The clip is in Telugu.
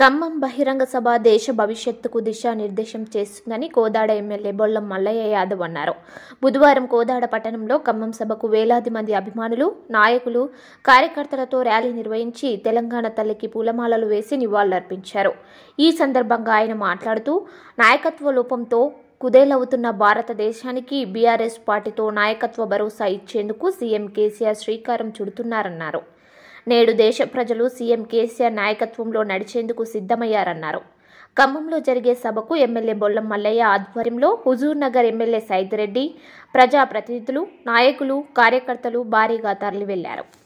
ఖమ్మం బహిరంగ సభ దేశ భవిష్యత్తుకు దిశానిర్దేశం చేస్తుందని కోదాడ ఎమ్మెల్యే బొల్లం మల్లయ్య యాదవ్ అన్నారు. బుధవారం కోదాడ పట్టణంలో ఖమ్మం సభకు వేలాది మంది అభిమానులు, నాయకులు, కార్యకర్తలతో ర్యాలీ నిర్వహించి తెలంగాణ తల్లికి పూలమాలలు వేసి నివాళులర్పించారు. ఈ సందర్భంగా ఆయన మాట్లాడుతూ నాయకత్వ లోపంతో కుదేలవుతున్న భారతదేశానికి బీఆర్ఎస్ పార్టీతో నాయకత్వ భరోసా ఇచ్చేందుకు సీఎం కేసీఆర్ శ్రీకారం చుడుతున్నారన్నారు. నేడు దేశ ప్రజలు సీఎం కేసీఆర్ నాయకత్వంలో నడిచేందుకు సిద్ధమయ్యారన్నారు. ఖమ్మంలో జరిగే సభకు ఎమ్మెల్యే బొల్లం మల్లయ్య ఆధ్వర్యంలో హుజూర్ నగర్ ఎమ్మెల్యే సైదిరెడ్డి, ప్రజాప్రతినిధులు, నాయకులు, కార్యకర్తలు భారీగా తరలి వెళ్లారు.